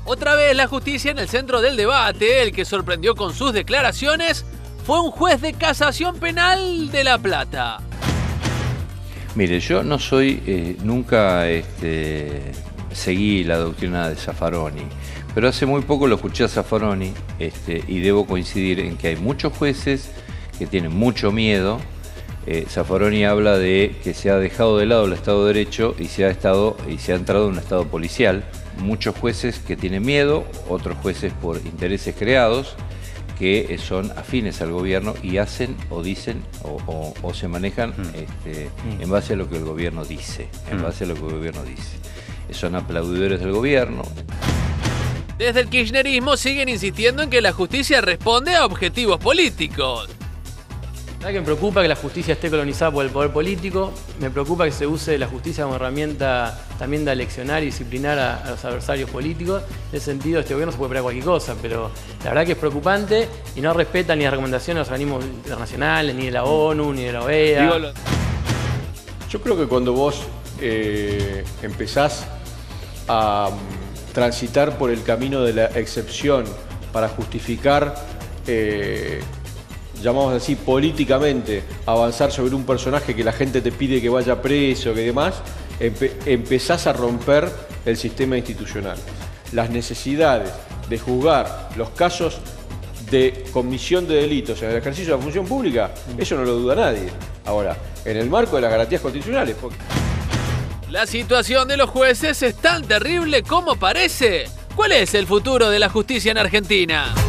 Otra vez la justicia en el centro del debate. El que sorprendió con sus declaraciones fue un juez de casación penal de La Plata. Mire, yo no soy, nunca seguí la doctrina de Zaffaroni, pero hace muy poco lo escuché a Zaffaroni y debo coincidir en que hay muchos jueces que tienen mucho miedo. Zaffaroni habla de que se ha dejado de lado el Estado de Derecho y se ha entrado en un Estado policial. Muchos jueces que tienen miedo, otros jueces por intereses creados, que son afines al gobierno y hacen o dicen o se manejan en base a lo que el gobierno dice, Son aplaudidores del gobierno. Desde el kirchnerismo siguen insistiendo en que la justicia responde a objetivos políticos. ¿Sabes que me preocupa que la justicia esté colonizada por el poder político? Me preocupa que se use la justicia como herramienta también de aleccionar y disciplinar a los adversarios políticos. En ese sentido, este gobierno se puede esperar cualquier cosa, pero la verdad que es preocupante y no respeta ni las recomendaciones de los organismos internacionales, ni de la ONU, ni de la OEA. Yo creo que cuando vos empezás a transitar por el camino de la excepción para justificar llamamos así, políticamente, avanzar sobre un personaje que la gente te pide que vaya preso, que demás, empezás a romper el sistema institucional. Las necesidades de juzgar los casos de comisión de delitos en el ejercicio de la función pública, eso no lo duda nadie. Ahora, en el marco de las garantías constitucionales. La situación de los jueces es tan terrible como parece. ¿Cuál es el futuro de la justicia en Argentina?